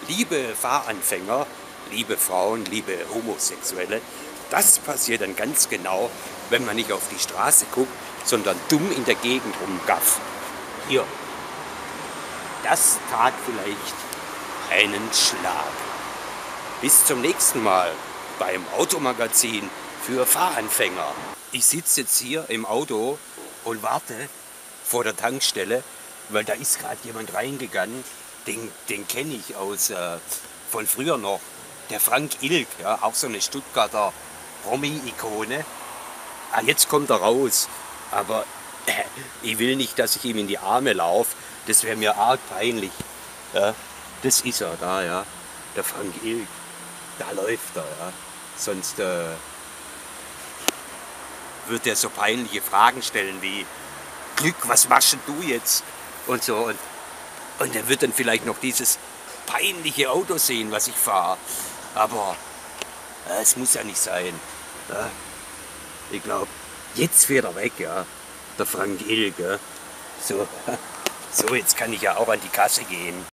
Liebe Fahranfänger, liebe Frauen, liebe Homosexuelle, das passiert dann ganz genau, wenn man nicht auf die Straße guckt, sondern dumm in der Gegend rumgafft. Hier, das tat vielleicht einen Schlag. Bis zum nächsten Mal beim Automagazin für Fahranfänger. Ich sitze jetzt hier im Auto und warte vor der Tankstelle, weil da ist gerade jemand reingegangen, den kenne ich von früher noch. Der Frank Ilk, ja, auch so eine Stuttgarter Promi-Ikone. Ah, jetzt kommt er raus, aber ich will nicht, dass ich ihm in die Arme laufe, das wäre mir arg peinlich. Ja, das ist er da, ja, der Frank Ilk, da läuft er, ja. Sonst wird er so peinliche Fragen stellen wie: Glück, was machst denn du jetzt? Und so. Und er wird dann vielleicht noch dieses peinliche Auto sehen, was ich fahre. Aber es muss ja nicht sein. Ja? Ich glaube, jetzt fährt er weg, ja. Der Frank Ilk. Ja? So, jetzt kann ich ja auch an die Kasse gehen.